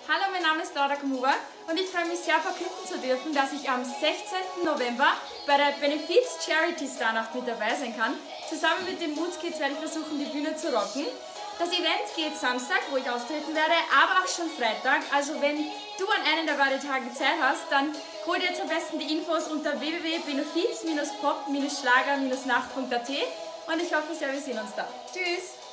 Hallo, mein Name ist Laura Kamuba und ich freue mich sehr, verkünden zu dürfen, dass ich am 16. November bei der Benefiz Charity Starnacht mit dabei sein kann. Zusammen mit den Moodskids werde ich versuchen, die Bühne zu rocken. Das Event geht Samstag, wo ich auftreten werde, aber auch schon Freitag. Also wenn du an einem der beiden Tage Zeit hast, dann hol dir jetzt am besten die Infos unter www.benefiz-pop-schlager-nacht.at und ich hoffe sehr, wir sehen uns da. Tschüss!